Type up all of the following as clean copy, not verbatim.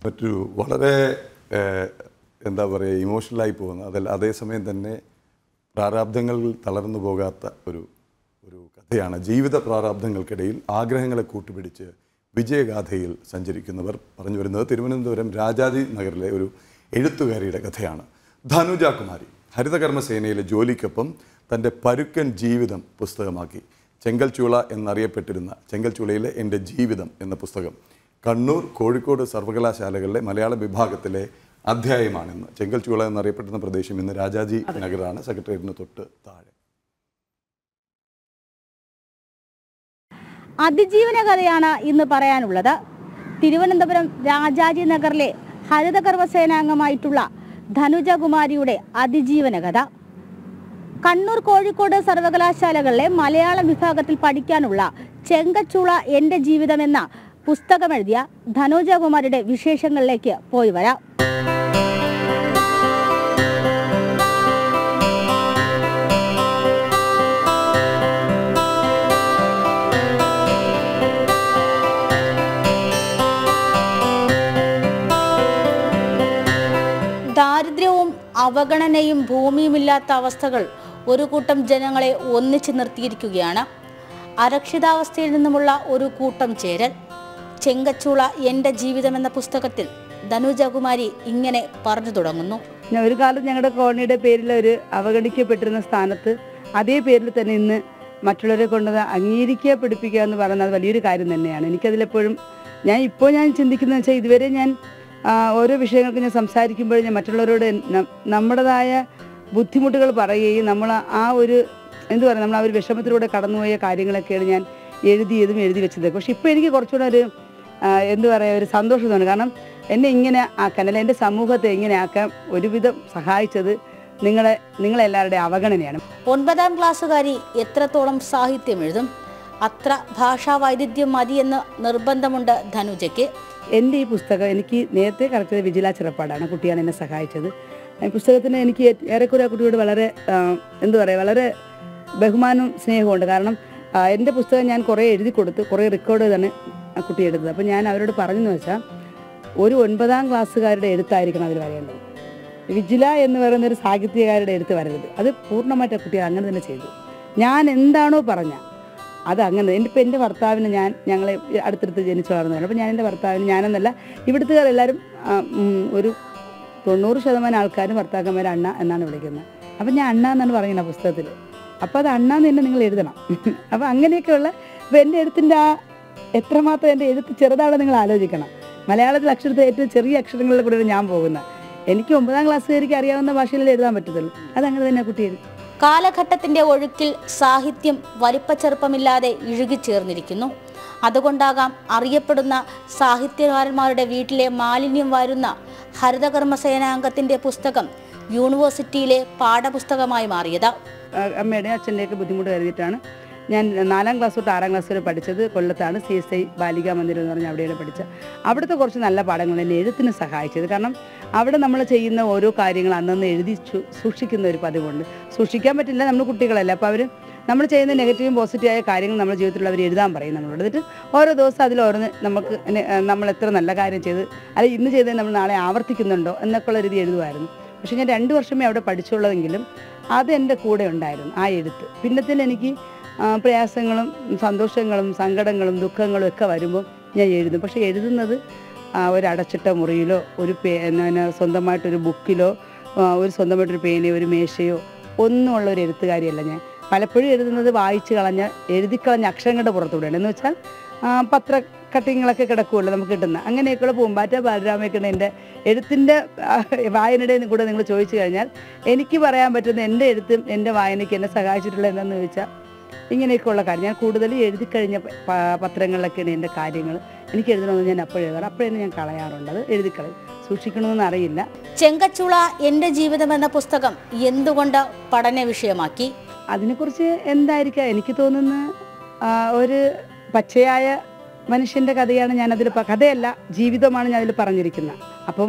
മറ്റൊരു വളരെ എന്താ പറയുക ഇമോഷണലായി പോകുന്ന അതേസമയം തന്നെ പ്രാരാബ്ധങ്ങളിൽ തളർന്നു പോകാത്ത ഒരു കഥയാണ്. ജീവിത പ്രാരാബ്ധങ്ങൾക്കിടയിൽ ആഗ്രഹങ്ങളെ കൂട്ടുപിടിച്ച് വിജയഗാഥയിൽ സഞ്ചരിക്കുന്നവർ. പറഞ്ഞു വരുന്നത് തിരുവനന്തപുരം രാജാജി നഗറിലെ ഒരു എഴുത്തുകാരിയുടെ കഥയാണ്. ധനുജ കുമാരി ഹരിതകർമ്മസേനയിലെ ജോലിക്കൊപ്പം തൻ്റെ പരുക്കൻ ജീവിതം പുസ്തകമാക്കി. ചെങ്കൽച്ചൂള എന്നറിയപ്പെട്ടിരുന്ന ചെങ്കൽച്ചൂളയിലെ എൻ്റെ ജീവിതം എന്ന പുസ്തകം കണ്ണൂർ, കോഴിക്കോട് സർവകലാശാലകളിലെ മലയാള വിഭാഗത്തിലെ അധ്യായമാണിന്ന്. ചെങ്കൽച്ചൂള എന്നറിയപ്പെടുന്ന പ്രദേശം ഇന്ന് രാജാജി നഗറാണ്, സെക്രട്ടേറിയറ്റിന് തൊട്ട് താഴെ. അതിജീവന കഥയാണ് ഇന്ന് പറയാനുള്ളത്. തിരുവനന്തപുരം രാജാജി നഗറിലെ ഹരിതകർമ്മസേനാംഗമായിട്ടുള്ള ധനുജ കുമാരിയുടെ അതിജീവന കഥ. കണ്ണൂർ, കോഴിക്കോട് സർവകലാശാലകളിലെ മലയാളം വിഭാഗത്തിൽ പഠിക്കാനുള്ള ചെങ്കച്ചൂള എൻ്റെ ജീവിതം എന്ന പുസ്തകമെഴുതിയ ധനുജ കുമാരിയുടെ വിശേഷങ്ങളിലേക്ക് പോയി വരാം. ദാരിദ്ര്യവും അവഗണനയും ഭൂമിയുമില്ലാത്ത അവസ്ഥകൾ ഒരു കൂട്ടം ജനങ്ങളെ ഒന്നിച്ചു നിർത്തിയിരിക്കുകയാണ്. അരക്ഷിതാവസ്ഥയിൽ നിന്നുമുള്ള ഒരു കൂട്ടം ചേരൽ. ചെങ്കച്ചൂള എൻ്റെ ജീവിതം എന്ന പുസ്തകത്തിൽ ധനുജ കുമാരി ഇങ്ങനെ പറഞ്ഞു തുടങ്ങുന്നു. ഒരു കാലത്ത് ഞങ്ങളുടെ കോളനിയുടെ പേരിൽ ഒരു അവഗണിക്കപ്പെട്ടിരുന്ന സ്ഥാനത്ത് അതേ പേരിൽ തന്നെ ഇന്ന് മറ്റുള്ളവരെ കൊണ്ട് അംഗീകരിക്കപ്പെടുപ്പിക്കുക എന്ന് പറയുന്നത് വലിയൊരു കാര്യം തന്നെയാണ്. എനിക്കതിലെപ്പോഴും ഞാൻ ചിന്തിക്കുന്നത് വെച്ചാൽ ഇതുവരെ ഞാൻ ഓരോ വിഷയങ്ങൾക്ക് ഞാൻ സംസാരിക്കുമ്പോഴും ഞാൻ മറ്റുള്ളവരോട് നമ്മുടേതായ ബുദ്ധിമുട്ടുകൾ പറയുകയും നമ്മൾ ആ ഒരു നമ്മൾ ആ ഒരു വിഷമത്തിലൂടെ കടന്നുപോയ കാര്യങ്ങളൊക്കെയാണ് ഞാൻ എഴുതി വെച്ചത്. പക്ഷെ ഇപ്പോൾ എനിക്ക് കുറച്ചുകൂടെ ഒരു ഒരു സന്തോഷം തോന്നുന്നു. കാരണം എന്നെ ഇങ്ങനെ ആക്കാൻ, അല്ല എൻ്റെ സമൂഹത്തെ ഇങ്ങനെ ആക്കാൻ ഒരുവിധം സഹായിച്ചത് നിങ്ങളെല്ലാവരുടെയും അവഗണനയാണ്. 9ാം ക്ലാസ്സുകാരി എത്രത്തോളം സാഹിത്യം എഴുതും, അത്ര ഭാഷാ വൈദഗ്ധ്യം മതിയെന്ന് നിർബന്ധമുണ്ട് ധനുജയ്ക്ക്. എൻ്റെ ഈ പുസ്തകം എനിക്ക് നേരത്തെ കളക്ടർ വിജില ചിറപ്പാടാണ്, കുട്ടിയാണ് എന്നെ സഹായിച്ചത്. പുസ്തകത്തിന് എനിക്ക് ഏറെക്കുറെ കുട്ടിയോട് വളരെ വളരെ ബഹുമാനവും സ്നേഹമുണ്ട്. കാരണം എൻ്റെ പുസ്തകം ഞാൻ കുറേ എഴുതി കൊടുത്ത് കുറേ റെക്കോർഡ് തന്നെ കുട്ടി എടുത്തത്. അപ്പോൾ ഞാൻ അവരോട് പറഞ്ഞെന്ന് വെച്ചാൽ ഒരു 9ാം ക്ലാസ്സുകാരുടെ എഴുത്തായിരിക്കണം അതിൽ വരേണ്ടത്. വിജില എന്ന് പറയുന്ന ഒരു സാഹിത്യകാരുടെ എഴുത്ത് വരരുത്. അത് പൂർണ്ണമായിട്ട് കുട്ടി അങ്ങനെ തന്നെ ചെയ്തു. ഞാൻ എന്താണോ പറഞ്ഞ അത് അങ്ങനെ. എൻ്റെ ഭർത്താവിന് ഞങ്ങളെ അടുത്തടുത്ത് ജനിച്ചു വളർന്നതാണ്. അപ്പോൾ ഞാൻ എൻ്റെ ഭർത്താവിന്, ഞാനെന്നല്ല ഇവിടുത്തുകാരെല്ലാവരും ഒരു 90% ആൾക്കാരും ഭർത്താക്കന്മാരെ അണ്ണ എന്നാണ് വിളിക്കുന്നത്. അപ്പം ഞാൻ അണ്ണ എന്നാണ് പറയുന്നത് പുസ്തകത്തിൽ. അപ്പോൾ അത് അണ്ണാന്ന് തന്നെ നിങ്ങൾ എഴുതണം. അപ്പോൾ അങ്ങനെയൊക്കെയുള്ള ഇപ്പോൾ എൻ്റെ എഴുത്തിൻ്റെ എത്രമാത്രം എൻ്റെ എഴുത്ത് ചെറുതാണെന്ന് നിങ്ങൾ ആലോചിക്കണം. മലയാളത്തിൽ അക്ഷരത്തെ ഏറ്റവും ചെറിയ അക്ഷരങ്ങളിൽ കൂടെ ഞാൻ പോകുന്നത്. എനിക്ക് 9ാം ക്ലാസ്സുകാർക്ക് അറിയാവുന്ന ഭാഷയിലേ എഴുതാൻ പറ്റത്തുള്ളൂ. അതങ്ങനെ തന്നെ കുട്ടി എഴുതും. കാലഘട്ടത്തിന്റെ ഒഴുക്കിൽ സാഹിത്യം വലിപ്പച്ചെറുപ്പമില്ലാതെ ഇഴുകിച്ചേർന്നിരിക്കുന്നു. അതുകൊണ്ടാകാം അറിയപ്പെടുന്ന സാഹിത്യകാരന്മാരുടെ വീട്ടിലെ മാലിന്യം വാരുന്ന ഹരിതകർമ്മസേനാംഗത്തിന്റെ പുസ്തകം യൂണിവേഴ്സിറ്റിയിലെ പാഠപുസ്തകമായി മാറിയത്. അമ്മയുടെയും അച്ഛൻ്റെയൊക്കെ ബുദ്ധിമുട്ട് കരുതിയിട്ടാണ് ഞാൻ 4ാം ക്ലാസ് തൊട്ട് 6ാം ക്ലാസ് വരെ പഠിച്ചത്. കൊല്ലത്താണ് CSI ബാലികാ മന്ദിരം എന്ന് പറഞ്ഞാൽ അവിടെയാണ് പഠിച്ചത്. അവിടുത്തെ കുറച്ച് നല്ല പാഠങ്ങൾ എന്നെ എഴുത്തിന് സഹായിച്ചത്. കാരണം അവിടെ നമ്മൾ ചെയ്യുന്ന ഓരോ കാര്യങ്ങൾ അന്നന്ന് എഴുതി സൂക്ഷിക്കുന്ന ഒരു പതിവുണ്ട്. സൂക്ഷിക്കാൻ പറ്റില്ല, നമ്മൾ കുട്ടികളല്ല. അപ്പോൾ നമ്മൾ ചെയ്യുന്ന നെഗറ്റീവും പോസിറ്റീവായ കാര്യങ്ങൾ നമ്മുടെ ജീവിതത്തിൽ അവർ എഴുതാൻ പറയും നമ്മളോട്. എന്നിട്ട് ഓരോ ദിവസം അതിൽ ഓരോന്ന് നമ്മൾ എത്ര നല്ല കാര്യം ചെയ്ത്, അല്ലെങ്കിൽ ഇന്ന് ചെയ്തത് നമ്മൾ നാളെ ആവർത്തിക്കുന്നുണ്ടോ എന്നൊക്കെയുള്ള രീതി എഴുതുമായിരുന്നു. പക്ഷേ ഞാൻ 2 വർഷമേ അവിടെ പഠിച്ചുള്ളതെങ്കിലും അത് എൻ്റെ കൂടെ ഉണ്ടായിരുന്നു ആ എഴുത്ത്. പിന്നത്തിൽ എനിക്ക് പ്രയാസങ്ങളും സന്തോഷങ്ങളും സങ്കടങ്ങളും ദുഃഖങ്ങളും ഒക്കെ വരുമ്പോൾ ഞാൻ എഴുതും. പക്ഷേ എഴുതുന്നത് ഒരു അടച്ചിട്ട മുറിയിലോ ഒരു സ്വന്തമായിട്ടൊരു ബുക്കിലോ ഒരു സ്വന്തമായിട്ടൊരു പേനയോ ഒരു മേശയോ ഒന്നും ഉള്ള ഒരു എഴുത്തുകാരിയല്ല ഞാൻ. പലപ്പോഴും എഴുതുന്നത് എഴുതിക്കളഞ്ഞ അക്ഷരങ്ങളുടെ പുറത്തൂടെയാണ്. എന്ന് വെച്ചാൽ പത്ര കട്ടിങ്ങളൊക്കെ കിടക്കുമല്ലോ നമുക്ക് കിട്ടുന്ന, അങ്ങനെയൊക്കെയുള്ള പൂമ്പാറ്റ ബാലരാമയൊക്കെയാണ് എൻ്റെ എഴുത്തിൻ്റെ വായനയുടെ കൂടെ നിങ്ങൾ ചോദിച്ചു കഴിഞ്ഞാൽ എനിക്ക് പറയാൻ പറ്റുന്ന എൻ്റെ എഴുത്തും എൻ്റെ വായനയ്ക്ക് എന്നെ സഹായിച്ചിട്ടുള്ളത് എന്താണെന്ന് ചോദിച്ചാൽ ഇങ്ങനെയൊക്കെയുള്ള കാര്യം. ഞാൻ കൂടുതൽ എഴുതിക്കഴിഞ്ഞ പത്രങ്ങളിലൊക്കെയാണ് എൻ്റെ കാര്യങ്ങൾ. എനിക്ക് എഴുതണമെന്ന് ഞാൻ അപ്പോഴെഴുതാറ്, അപ്പോഴേ ഞാൻ കളയാറുണ്ട്. അത് എഴുതിക്കളയും, സൂക്ഷിക്കണമെന്ന് അറിയില്ല. ചെങ്കച്ചൂള എൻ്റെ ജീവിതം എന്ന പുസ്തകം എന്തുകൊണ്ട് പഠന വിഷയമാക്കി? അതിനെക്കുറിച്ച് എന്തായിരിക്കാം എനിക്ക് തോന്നുന്ന ഒരു പച്ചയായ മനുഷ്യൻ്റെ കഥയാണ് ഞാനതിൽ, കഥയല്ല ജീവിതമാണ് ഞാനതിൽ പറഞ്ഞിരിക്കുന്നത്. അപ്പം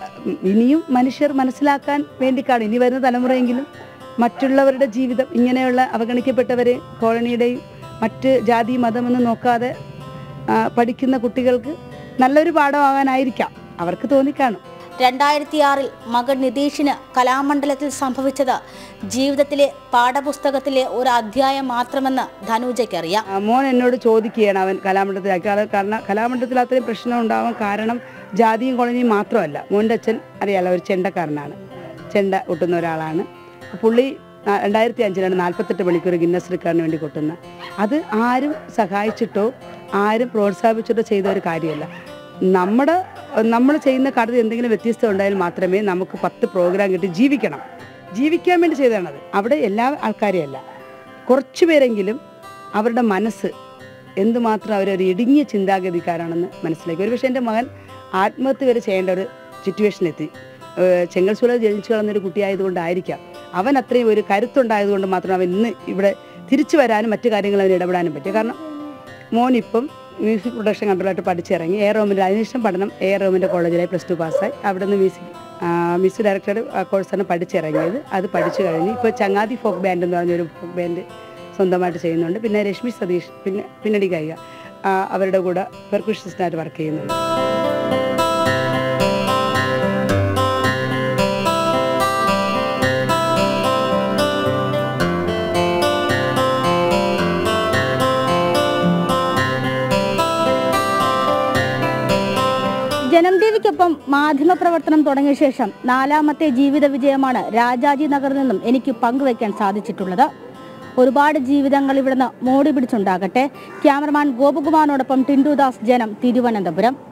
ഇനിയും മനുഷ്യർ മനസ്സിലാക്കാൻ വേണ്ടിക്കാണ് ഇനി വരുന്ന തലമുറയെങ്കിലും മറ്റുള്ളവരുടെ ജീവിതം, ഇങ്ങനെയുള്ള അവഗണിക്കപ്പെട്ടവരെ കോളനിയുടെയും മറ്റ് ജാതി മതമെന്ന് നോക്കാതെ പഠിക്കുന്ന കുട്ടികൾക്ക് നല്ലൊരു പാഠമാകാനായിരിക്കാം. അവർക്ക് തോന്നിക്കാണും. 2006 മകൻ നിതീഷിന് കലാമണ്ഡലത്തിൽ സംഭവിച്ചത് ജീവിതത്തിലെ പാഠപുസ്തകത്തിലെ ഒരു അധ്യായം മാത്രമെന്ന് ധനുജയ്ക്കറിയാം. മോൻ എന്നോട് ചോദിക്കുകയാണ് അവൻ കലാമണ്ഡലത്തിലാക്കി. കാരണം കലാമണ്ഡലത്തിൽ അത്രയും പ്രശ്നം ഉണ്ടാവാൻ കാരണം ജാതിയും കോളനിയും മാത്രമല്ല. മോൻ്റെ അച്ഛൻ അറിയാലോ, ഒരു ചെണ്ടക്കാരനാണ്, ചെണ്ട കൊട്ടുന്ന ഒരാളാണ്. പുള്ളി 2005 48 മണിക്കൂർ ഗിന്നസ് റെക്കോർഡിന് വേണ്ടി കൊട്ടുന്ന. അത് ആരും സഹായിച്ചിട്ടോ ആരും പ്രോത്സാഹിപ്പിച്ചിട്ടോ ചെയ്ത ഒരു കാര്യമല്ല. നമ്മൾ ചെയ്യുന്ന കാര്യത്തിൽ എന്തെങ്കിലും വ്യത്യസ്തത ഉണ്ടായാൽ മാത്രമേ നമുക്ക് 10 പ്രോഗ്രാം കിട്ടി ജീവിക്കാൻ വേണ്ടി ചെയ്തതാണത്. അവിടെ എല്ലാ ആൾക്കാരെയും അല്ല, കുറച്ച് പേരെങ്കിലും അവരുടെ മനസ്സ് എന്തുമാത്രം അവരൊരു ഇടുങ്ങിയ ചിന്താഗതിക്കാരാണെന്ന് മനസ്സിലാക്കി. ഒരുപക്ഷെ എൻ്റെ മകൻ ആത്മഹത്യ വരെ ചെയ്യേണ്ട ഒരു സിറ്റുവേഷനിലെത്തി. ചെങ്കൽസൂല ജനിച്ചു കളഞ്ഞൊരു കുട്ടിയായതുകൊണ്ടായിരിക്കാം, അവൻ അത്രയും ഒരു കരുത്തുണ്ടായതുകൊണ്ട് മാത്രം അവൻ ഇന്ന് ഇവിടെ തിരിച്ചു വരാനും മറ്റു കാര്യങ്ങൾ അവന് ഇടപെടാനും പറ്റും. കാരണം മോനിപ്പം മ്യൂസിക് പ്രൊഡക്ഷൻ കൺട്രോളായിട്ട് പഠിച്ചിറങ്ങി. അതിനുശേഷം പഠനം റോമിൻ്റെ കോളേജിലായി +2 പാസ്സായി. അവിടെ നിന്ന് മ്യൂസിക് ഡയറക്ടറുടെ കോഴ്സാണ് പഠിച്ചിറങ്ങിയത്. അത് പഠിച്ചു കഴിഞ്ഞ് ഇപ്പോൾ ചങ്ങാതി ഫോക്ക് ബാൻഡ് എന്ന് പറഞ്ഞൊരു ഫോക്ക് ബാൻഡ് സ്വന്തമായിട്ട് ചെയ്യുന്നുണ്ട്. പിന്നെ രശ്മി സതീഷ് പിന്നണി ഗായിക, അവരുടെ കൂടെ പെർക്കുഷനിസ്റ്റായിട്ട് വർക്ക് ചെയ്യുന്നുണ്ട്. ജനം ടിവിക്കൊപ്പം മാധ്യമപ്രവർത്തനം തുടങ്ങിയ ശേഷം 4ാമത്തെ ജീവിത വിജയമാണ് രാജാജി നഗറിൽ നിന്നും എനിക്ക് പങ്കുവയ്ക്കാൻ സാധിച്ചിട്ടുള്ളത്. ഒരുപാട് ജീവിതങ്ങൾ ഇവിടുന്ന് മോടി പിടിച്ചുണ്ടാകട്ടെ. ക്യാമറമാൻ ഗോപകുമാറിനോടൊപ്പം ടിൻഡു ദാസ്, ജനം, തിരുവനന്തപുരം.